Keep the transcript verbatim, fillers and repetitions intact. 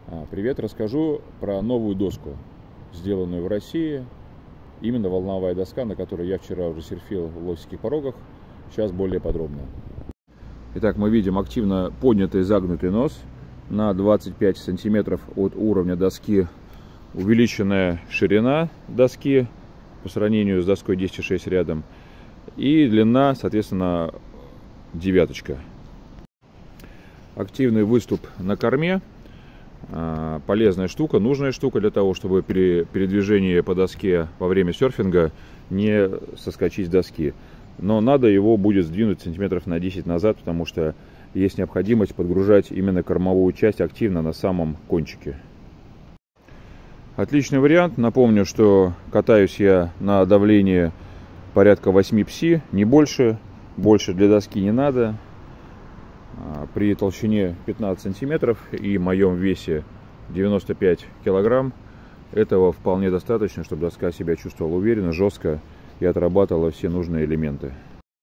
Привет, расскажу про новую доску, сделанную в России. Именно волновая доска, на которой я вчера уже серфил в Лосевских порогах. Сейчас более подробно. Итак, мы видим активно поднятый загнутый нос на двадцать пять сантиметров от уровня доски. Увеличенная ширина доски по сравнению с доской десять и шесть рядом. И длина, соответственно, девяточка. Активный выступ на корме. Полезная штука, нужная штука для того, чтобы при передвижении по доске во время серфинга не соскочить с доски. Но надо его будет сдвинуть сантиметров на десять назад, потому что есть необходимость подгружать именно кормовую часть активно на самом кончике. Отличный вариант. Напомню, что катаюсь я на давлении порядка восьми пси, не больше. Больше для доски не надо. При толщине пятнадцать сантиметров и моем весе девяносто пять килограмм этого вполне достаточно, чтобы доска себя чувствовала уверенно, жестко и отрабатывала все нужные элементы.